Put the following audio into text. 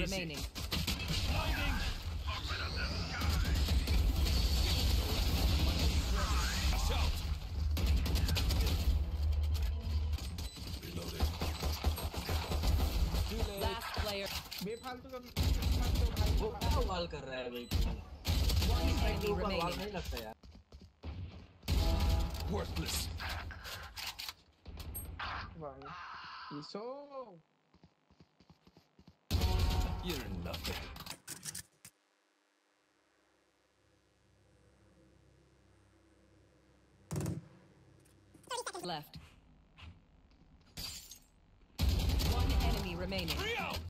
remaining. Blinding. Shout. Reloading. Last player. बेफालतू का फालतू भाई वो क्या वाल कर रहा है भाई तू? One enemy ऊपर वाल remaining. नहीं लगता यार। Worthless. भाई इसो You're nothing. Left. One enemy remaining. Free out.